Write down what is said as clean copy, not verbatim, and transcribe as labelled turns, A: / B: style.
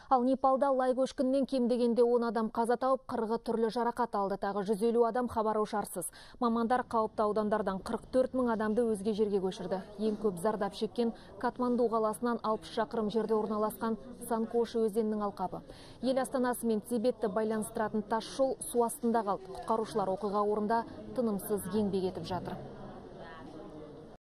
A: Ал Непалда лай көшкіннен кем дегенде 10 адам қаза тауып, 40-ы түрлі жарақат алды. Тағы 150 адам хабар-ошарсыз. Мамандар қауіпті аудандардан 44 мың адамды өзге жерге көшірді. Ең көп зардап шеккен Катманду қаласынан 60 шақырым жерде орналасқан Санкоши өзенінің алқабы. Ел астанасы мен Тибетті байланыстыратын тас жол су астында қалды. Құтқарушылар оқиға орнында тынымсыз еңбек етіп жатыр.